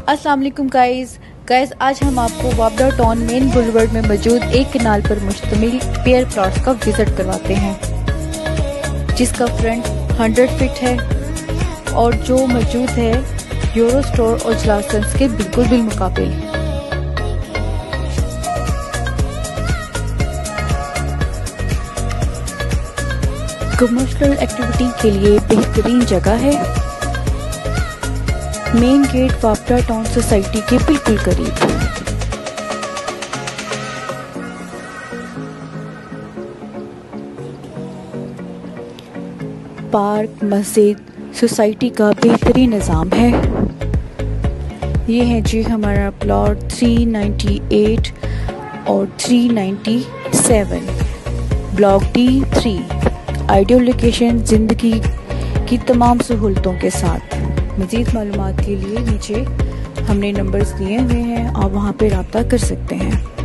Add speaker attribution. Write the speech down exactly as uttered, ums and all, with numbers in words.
Speaker 1: अस्सलाम वालेकुम guys guys आज हम आपको वापडा टाउन मेन बुलवर्ड में मौजूद एक कनाल पर मुश्तमिल पेयर प्लॉट्स का विजिट करवाते हैं, जिसका फ्रंट हंड्रेड फीट है और जो मौजूद है यूरो स्टोर और जलासंस के बिल्कुल बिलमुकाबिल। कमर्शियल एक्टिविटी के लिए बेहतरीन जगह है। Main gate Wapda town society के बिल्कुल करीब। पार्क, मस्जिद, सोसाइटी का बेहतरीन निज़ाम है। ये है जी हमारा प्लॉट तीन सौ अट्ठानवे और तीन सौ सत्तानवे, block D three. Ideal location, ज़िंदगी की तमाम सहूलतों के साथ। मज़ीद मालूमात के लिए नीचे हमने नंबर्स दिए हुए हैं, आप वहाँ पे रब्ता कर सकते हैं।